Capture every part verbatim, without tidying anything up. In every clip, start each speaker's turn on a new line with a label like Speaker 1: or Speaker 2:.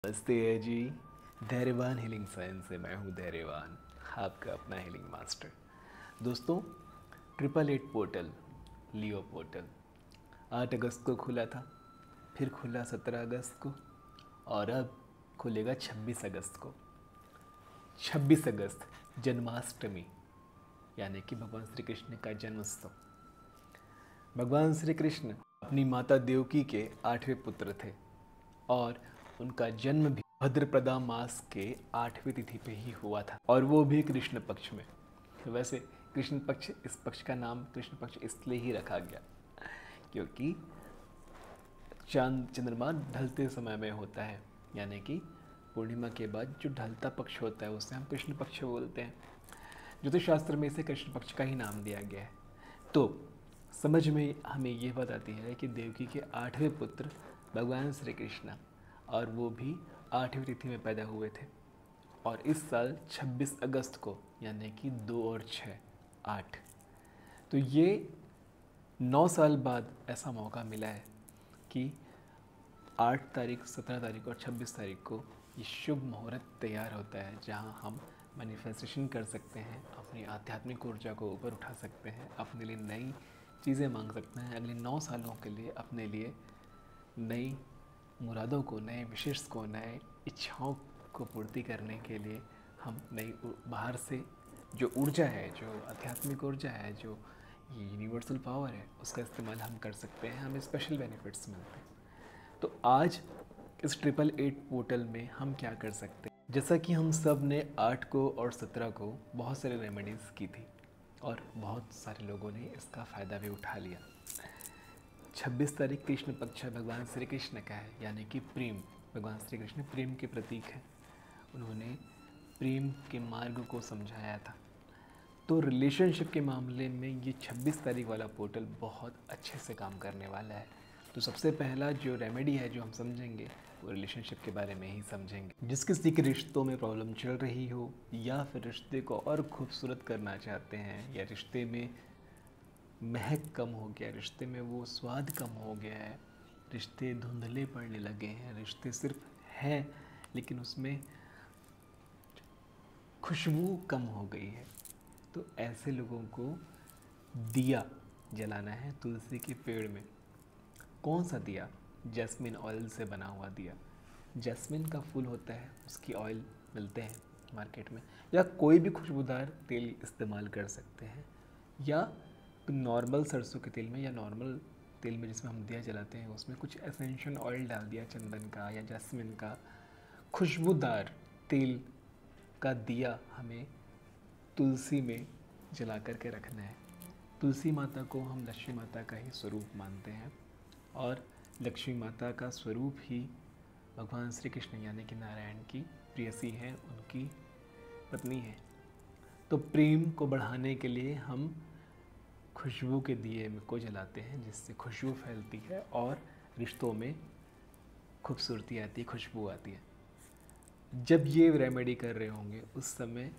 Speaker 1: नमस्ते है जी। धैर्यवान हीलिंग साइंस से मैं हूँ धैर्यवान, आपका अपना हीलिंग मास्टर। दोस्तों, triple eight portal, Leo portal आठ अगस्त को खुला था, फिर खुला सत्रह अगस्त को और अब खुलेगा छब्बीस अगस्त को। छब्बीस अगस्त जन्माष्टमी, यानी कि भगवान श्री कृष्ण का जन्मोत्सव। भगवान श्री कृष्ण अपनी माता देवकी के आठवें पुत्र थे और उनका जन्म भी भद्रप्रदा मास के आठवीं तिथि पे ही हुआ था, और वो भी कृष्ण पक्ष में। वैसे कृष्ण पक्ष, इस पक्ष का नाम कृष्ण पक्ष इसलिए ही रखा गया क्योंकि चांद चंद्रमा ढलते समय में होता है, यानी कि पूर्णिमा के बाद जो ढलता पक्ष होता है उसे हम कृष्ण पक्ष बोलते हैं। ज्योतिष शास्त्र में इसे कृष्ण पक्ष का ही नाम दिया गया है। तो समझ में हमें ये बात आती है कि देवकी के आठवें पुत्र भगवान श्री कृष्ण, और वो भी आठवीं तिथि में पैदा हुए थे। और इस साल छब्बीस अगस्त को, यानी कि दो और छः आठ, तो ये नौ साल बाद ऐसा मौका मिला है कि आठ तारीख, सत्रह तारीख और छब्बीस तारीख को ये शुभ मुहूर्त तैयार होता है, जहां हम मैनिफेस्टेशन कर सकते हैं, अपनी आध्यात्मिक ऊर्जा को ऊपर उठा सकते हैं, अपने लिए नई चीज़ें मांग सकते हैं। अगले नौ सालों के लिए अपने लिए नई मुरादों को, नए विशेष को, नए इच्छाओं को पूर्ति करने के लिए हम नई बाहर से जो ऊर्जा है, जो आध्यात्मिक ऊर्जा है, जो ये यूनिवर्सल पावर है, उसका इस्तेमाल हम कर सकते हैं। हमें स्पेशल बेनिफिट्स मिलते हैं। तो आज इस ट्रिपल एट पोर्टल में हम क्या कर सकते हैं? जैसा कि हम सब ने आठ को और सत्रह को बहुत सारे रेमेडीज़ की थी और बहुत सारे लोगों ने इसका फ़ायदा भी उठा लिया। छब्बीस तारीख कृष्ण पक्ष भगवान श्री कृष्ण का है, यानी कि प्रेम। भगवान श्री कृष्ण प्रेम के प्रतीक हैं। उन्होंने प्रेम के मार्ग को समझाया था। तो रिलेशनशिप के मामले में ये छब्बीस तारीख वाला पोर्टल बहुत अच्छे से काम करने वाला है। तो सबसे पहला जो रेमेडी है जो हम समझेंगे वो रिलेशनशिप के बारे में ही समझेंगे। जिस किसी के रिश्तों में प्रॉब्लम चल रही हो, या फिर रिश्ते को और खूबसूरत करना चाहते हैं, या रिश्ते में महक कम हो गया, रिश्ते में वो स्वाद कम हो गया है, रिश्ते धुंधले पड़ने लगे हैं, रिश्ते सिर्फ हैं लेकिन उसमें खुशबू कम हो गई है, तो ऐसे लोगों को दिया जलाना है तुलसी के पेड़ में। कौन सा दिया? जैस्मिन ऑयल से बना हुआ दिया। जैस्मिन का फूल होता है, उसकी ऑयल मिलते हैं मार्केट में, या कोई भी खुशबूदार तेल इस्तेमाल कर सकते हैं, या नॉर्मल सरसों के तेल में या नॉर्मल तेल में जिसमें हम दिया जलाते हैं उसमें कुछ एसेंशियल ऑयल डाल दिया, चंदन का या जैस्मिन का। खुशबूदार तेल का दिया हमें तुलसी में जला कर के रखना है। तुलसी माता को हम लक्ष्मी माता का ही स्वरूप मानते हैं, और लक्ष्मी माता का स्वरूप ही भगवान श्री कृष्ण यानी कि नारायण की प्रेयसी हैं, उनकी पत्नी है। तो प्रेम को बढ़ाने के लिए हम खुशबू के दिए को जलाते हैं, जिससे खुशबू फैलती है और रिश्तों में खूबसूरती आती है, खुशबू आती है। जब ये रेमेडी कर रहे होंगे उस समय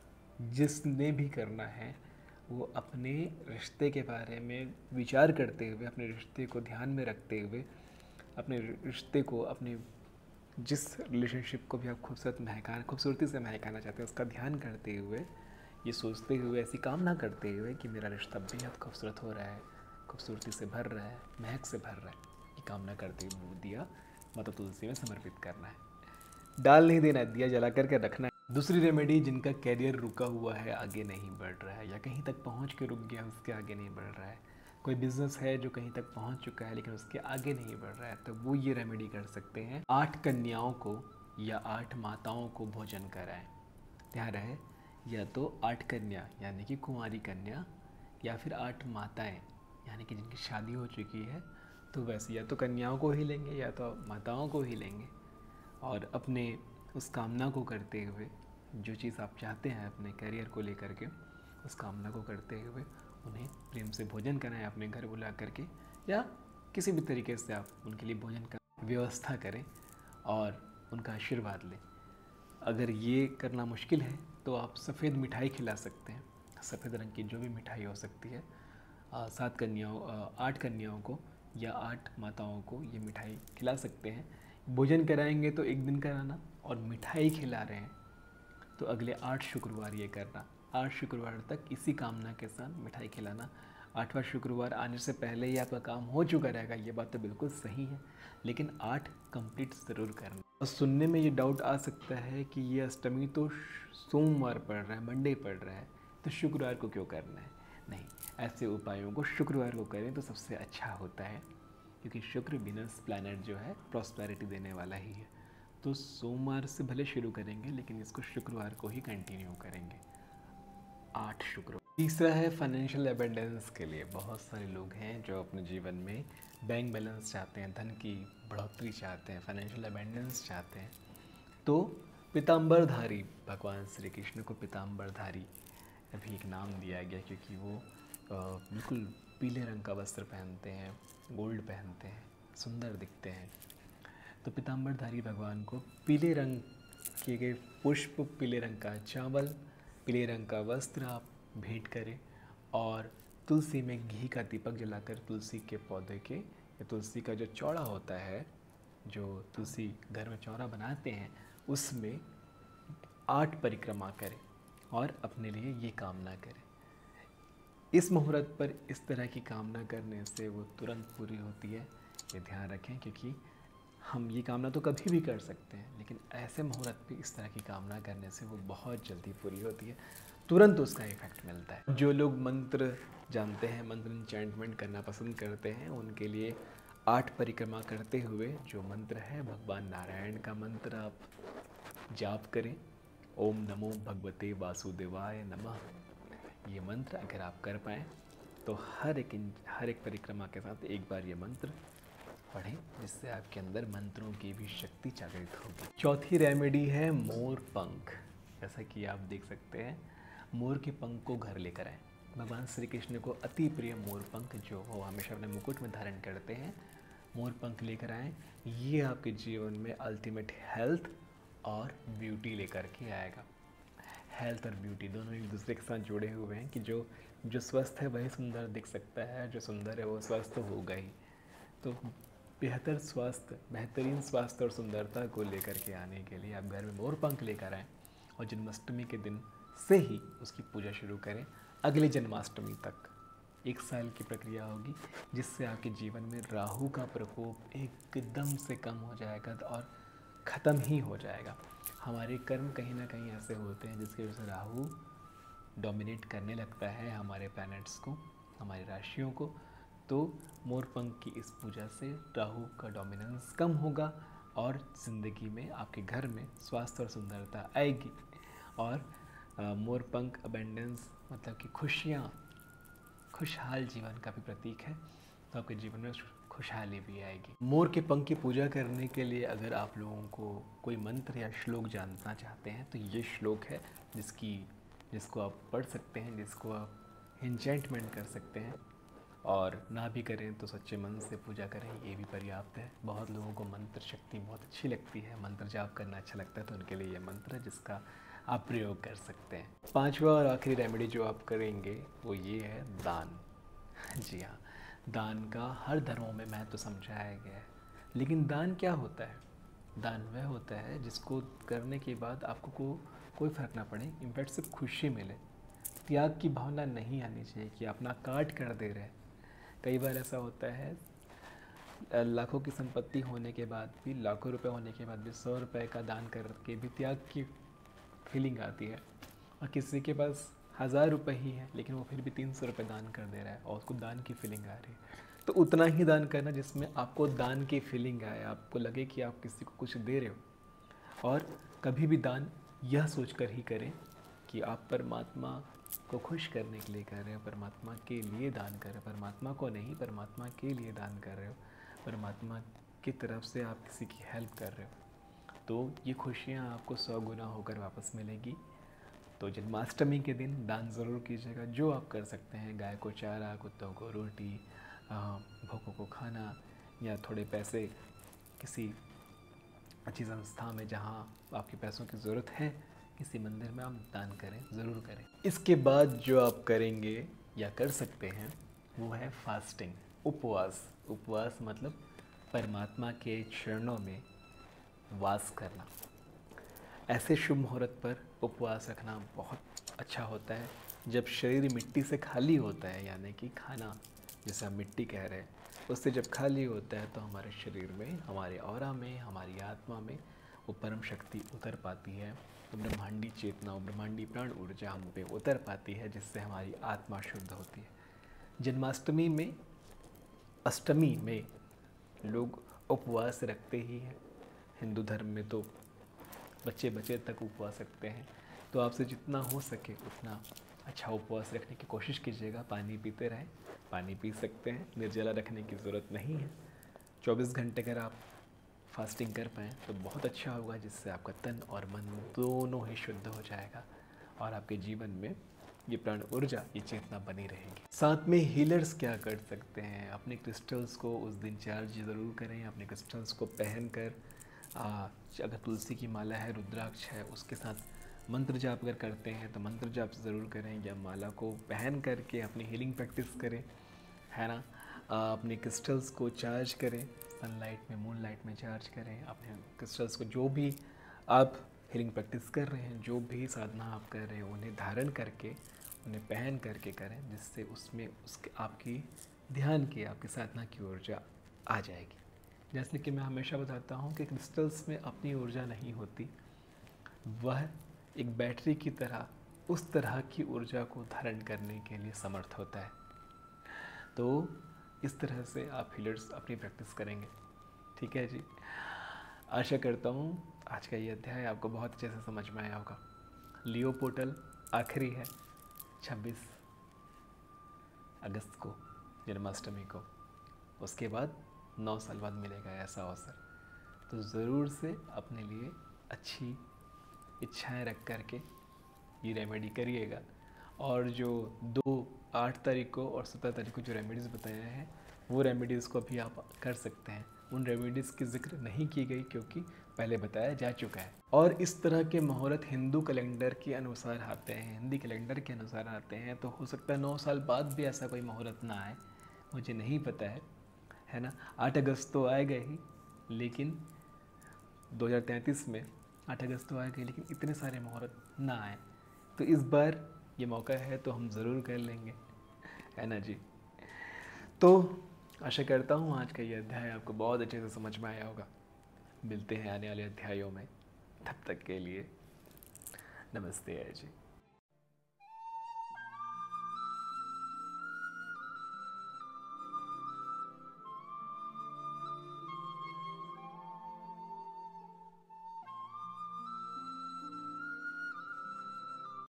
Speaker 1: जिसने भी करना है वो अपने रिश्ते के बारे में विचार करते हुए, अपने रिश्ते को ध्यान में रखते हुए, अपने रिश्ते को, अपने जिस रिलेशनशिप को भी आप खूबसूरत महकाना, खूबसूरती से महकाना चाहते हैं, उसका ध्यान करते हुए, ये सोचते हुए, ऐसी कामना करते हुए कि मेरा रिश्ता बेहद खूबसूरत हो रहा है, खूबसूरती से भर रहा है, महक से भर रहा है, ये कामना करते हुए दिया माता तुलसी में समर्पित करना है। डाल नहीं देना है, दिया जला करके रखना है। दूसरी रेमेडी, जिनका कैरियर रुका हुआ है, आगे नहीं बढ़ रहा है, या कहीं तक पहुंच के रुक गया, उसके आगे नहीं बढ़ रहा है, कोई बिजनेस है जो कहीं तक पहुंच चुका है लेकिन उसके आगे नहीं बढ़ रहा है, तो वो ये रेमेडी कर सकते हैं। आठ कन्याओं को या आठ माताओं को भोजन कराएं। ध्यान रहे, या तो आठ कन्या यानी कि कुंवारी कन्या, या फिर आठ माताएं यानी कि जिनकी शादी हो चुकी है, तो वैसे या तो कन्याओं को ही लेंगे या तो माताओं को ही लेंगे, और अपने उस कामना को करते हुए, जो चीज़ आप चाहते हैं अपने करियर को लेकर के, उस कामना को करते हुए उन्हें प्रेम से भोजन कराएं, अपने घर बुला करके, या किसी भी तरीके से आप उनके लिए भोजन का व्यवस्था करें और उनका आशीर्वाद लें। अगर ये करना मुश्किल है तो आप सफ़ेद मिठाई खिला सकते हैं, सफ़ेद रंग की जो भी मिठाई हो सकती है। आ, सात कन्याओं, आठ कन्याओं को या आठ माताओं को ये मिठाई खिला सकते हैं, भोजन कराएंगे तो एक दिन कराना, और मिठाई खिला रहे हैं तो अगले आठ शुक्रवार ये करना। आठ शुक्रवार तक इसी कामना के साथ मिठाई खिलाना। आठवां शुक्रवार आने से पहले ही आपका काम हो चुका रहेगा, ये बात तो बिल्कुल सही है, लेकिन आठ कंप्लीट ज़रूर करना। और सुनने में ये डाउट आ सकता है कि ये अष्टमी तो सोमवार पड़ रहा है, मंडे पड़ रहा है, तो शुक्रवार को क्यों करना है? नहीं, ऐसे उपायों को शुक्रवार को करें तो सबसे अच्छा होता है, क्योंकि शुक्र विनस प्लैनेट जो है प्रॉस्पेरिटी देने वाला ही है। तो सोमवार से भले शुरू करेंगे, लेकिन इसको शुक्रवार को ही कंटिन्यू करेंगे, आठ शुक्रवार। तीसरा है फाइनेंशियल एबेंडेंस के लिए। बहुत सारे लोग हैं जो अपने जीवन में बैंक बैलेंस चाहते हैं, धन की बढ़ोतरी चाहते हैं, फाइनेंशियल एबेंडेंस चाहते हैं। तो पीताम्बरधारी, भगवान श्री कृष्ण को पीताम्बरधारी अभी एक नाम दिया गया, क्योंकि वो बिल्कुल पीले रंग का वस्त्र पहनते हैं, गोल्ड पहनते हैं, सुंदर दिखते हैं। तो पीताम्बरधारी भगवान को पीले रंग किए गए पुष्प, पीले रंग का चावल, पीले रंग का वस्त्र आप भेंट करें, और तुलसी में घी का दीपक जलाकर तुलसी के पौधे के, या तुलसी का जो चौड़ा होता है, जो तुलसी घर में चौरा बनाते हैं, उसमें आठ परिक्रमा करें और अपने लिए ये कामना करें। इस मुहूर्त पर इस तरह की कामना करने से वो तुरंत पूरी होती है, ये ध्यान रखें, क्योंकि हम ये कामना तो कभी भी कर सकते हैं, लेकिन ऐसे मुहूर्त पे इस तरह की कामना करने से वो बहुत जल्दी पूरी होती है, तुरंत उसका इफेक्ट मिलता है। जो लोग मंत्र जानते हैं, मंत्र इंचेंटमेंट करना पसंद करते हैं, उनके लिए आठ परिक्रमा करते हुए जो मंत्र है, भगवान नारायण का मंत्र आप जाप करें, ओम नमो भगवते वासुदेवाय नमः। ये मंत्र अगर आप कर पाएँ तो हर एक हर एक परिक्रमा के साथ एक बार ये मंत्र पढ़ें, जिससे आपके अंदर मंत्रों की भी शक्ति जागृत होगी। चौथी रेमेडी है मोर पंख। जैसा कि आप देख सकते हैं, मोर के पंख को घर लेकर आए। भगवान श्री कृष्ण को अति प्रिय मोर पंख जो वो हमेशा अपने मुकुट में धारण करते हैं, मोर पंख लेकर आएँ। ये आपके जीवन में अल्टीमेट हेल्थ और ब्यूटी लेकर के आएगा। हेल्थ और ब्यूटी दोनों एक दूसरे के साथ जुड़े हुए हैं, कि जो जो स्वस्थ है वही सुंदर दिख सकता है, जो सुंदर है वो स्वस्थ तो होगा ही। तो बेहतर स्वास्थ्य, बेहतरीन स्वास्थ्य और सुंदरता को लेकर के आने के लिए आप घर में मोर पंख लेकर आएँ, और जन्माष्टमी के दिन से ही उसकी पूजा शुरू करें। अगले जन्माष्टमी तक एक साल की प्रक्रिया होगी, जिससे आपके जीवन में राहु का प्रकोप एकदम से कम हो जाएगा और ख़त्म ही हो जाएगा। हमारे कर्म कहीं ना कहीं ऐसे होते हैं जिसकी वजह से राहु डोमिनेट करने लगता है हमारे प्लैनेट्स को, हमारी राशियों को। तो मोरपंख की इस पूजा से राहु का डोमिनेंस कम होगा, और ज़िंदगी में आपके घर में स्वास्थ्य और सुंदरता आएगी। और मोरपंख अबेंडेंस मतलब कि खुशियाँ, खुशहाल जीवन का भी प्रतीक है, तो आपके जीवन में खुशहाली भी आएगी। मोर के पंख की पूजा करने के लिए अगर आप लोगों को कोई मंत्र या श्लोक जानना चाहते हैं, तो ये श्लोक है जिसकी जिसको आप पढ़ सकते हैं, जिसको आप एन्चेंटमेंट कर सकते हैं, और ना भी करें तो सच्चे मन से पूजा करें, ये भी पर्याप्त है। बहुत लोगों को मंत्र शक्ति बहुत अच्छी लगती है, मंत्र जाप करना अच्छा लगता है, तो उनके लिए ये मंत्र है जिसका आप प्रयोग कर सकते हैं। पांचवा और आखिरी रेमेडी जो आप करेंगे वो ये है दान। जी हाँ, दान का हर धर्मों में महत्व तो समझाया गया है, लेकिन दान क्या होता है? दान वह होता है जिसको करने के बाद आपको को, कोई फ़र्क ना पड़े, इनफैक्ट सिर्फ खुशी मिले। त्याग की भावना नहीं आनी चाहिए कि अपना काट कर दे रहे। कई बार ऐसा होता है, लाखों की संपत्ति होने के बाद भी, लाखों रुपए होने के बाद भी सौ रुपए का दान करके भी त्याग की फीलिंग आती है, और किसी के पास हज़ार रुपये ही है लेकिन वो फिर भी तीन सौ रुपये दान कर दे रहा है और उसको दान की फीलिंग आ रही है। तो उतना ही दान करना जिसमें आपको दान की फीलिंग आए, आपको लगे कि आप किसी को कुछ दे रहे हो। और कभी भी दान यह सोचकर ही करें कि आप परमात्मा को खुश करने के लिए कर रहे हो, परमात्मा के लिए दान कर रहे हो, परमात्मा को नहीं, परमात्मा के लिए दान कर रहे हो, परमात्मा की तरफ से आप किसी की हेल्प कर रहे हो। तो ये खुशियाँ आपको सौ गुना होकर वापस मिलेगी। तो जन्माष्टमी के दिन दान ज़रूर कीजिएगा, जो आप कर सकते हैं। गाय को चारा, कुत्तों को रोटी, भूखों को खाना, या थोड़े पैसे किसी अच्छी संस्था में जहां आपके पैसों की ज़रूरत है, किसी मंदिर में आप दान करें, ज़रूर करें। इसके बाद जो आप करेंगे या कर सकते हैं वो है फास्टिंग, उपवास। उपवास मतलब परमात्मा के चरणों में वास करना। ऐसे शुभ मुहूर्त पर उपवास रखना बहुत अच्छा होता है। जब शरीर मिट्टी से खाली होता है, यानी कि खाना जिसे हम मिट्टी कह रहे हैं, उससे जब खाली होता है तो हमारे शरीर में, हमारे ऑरा में, हमारी आत्मा में वो परम शक्ति उतर पाती है। तो ब्रह्मांडी चेतना और ब्रह्मांडी प्राण ऊर्जा हम पे उतर पाती है, जिससे हमारी आत्मा शुद्ध होती है। जन्माष्टमी में, अष्टमी में लोग उपवास रखते ही हैं। हिंदू धर्म में तो बच्चे बच्चे तक उपवास रखते हैं। तो आपसे जितना हो सके उतना अच्छा उपवास रखने की कोशिश कीजिएगा। पानी पीते रहें, पानी पी सकते हैं, निर्जला रखने की ज़रूरत नहीं है। चौबीस घंटे अगर आप फास्टिंग कर पाएँ तो बहुत अच्छा होगा, जिससे आपका तन और मन दोनों ही शुद्ध हो जाएगा और आपके जीवन में ये प्राण ऊर्जा, ये चेतना बनी रहेगी। साथ में हीलर्स क्या कर सकते हैं? अपने क्रिस्टल्स को उस दिन चार्ज ज़रूर करें। अपने क्रिस्टल्स को पहन कर, अगर तुलसी की माला है, रुद्राक्ष है, उसके साथ मंत्र जाप अगर करते हैं तो मंत्र जाप ज़रूर करें, या माला को पहन करके अपनी हीलिंग प्रैक्टिस करें, है ना। आ, अपने क्रिस्टल्स को चार्ज करें, सनलाइट में, मून लाइट में चार्ज करें अपने क्रिस्टल्स को। जो भी आप हीलिंग प्रैक्टिस कर रहे हैं, जो भी साधना आप कर रहे हैं, उन्हें धारण करके, उन्हें पहन करके करें, जिससे उसमें उसके आपकी ध्यान की, आपकी साधना की ऊर्जा आ जाएगी। जैसे कि मैं हमेशा बताता हूँ कि क्रिस्टल्स में अपनी ऊर्जा नहीं होती, वह एक बैटरी की तरह उस तरह की ऊर्जा को धारण करने के लिए समर्थ होता है। तो इस तरह से आप हीलर्स अपनी प्रैक्टिस करेंगे। ठीक है जी। आशा करता हूँ आज का ये अध्याय आपको बहुत अच्छे से समझ में आया होगा। लियो पोर्टल आखिरी है छब्बीस अगस्त को, जन्माष्टमी को। उसके बाद नौ साल बाद मिलेगा ऐसा अवसर। तो ज़रूर से अपने लिए अच्छी इच्छाएं रख करके ये रेमेडी करिएगा। और जो दो आठ तारीख को और सत्रह तारीख को जो रेमेडीज़ बताए हैं, वो रेमेडीज़ को भी आप कर सकते हैं। उन रेमेडीज़ की जिक्र नहीं की गई क्योंकि पहले बताया जा चुका है। और इस तरह के मुहूर्त हिंदू कैलेंडर के अनुसार आते हैं, हिंदी कैलेंडर के अनुसार आते हैं। तो हो सकता है नौ साल बाद भी ऐसा कोई मुहूर्त ना आए, मुझे नहीं पता है, है ना। आठ अगस्त तो आएगा ही, लेकिन दो हज़ार तैंतीस में आठ अगस्त तो आएगा, लेकिन इतने सारे मुहूर्त ना आए। तो इस बार ये मौका है तो हम ज़रूर कर लेंगे, है ना जी। तो आशा करता हूँ आज का ये अध्याय आपको बहुत अच्छे से समझ में आया होगा। मिलते हैं आने वाले अध्यायों में, तब तक के लिए नमस्ते जी।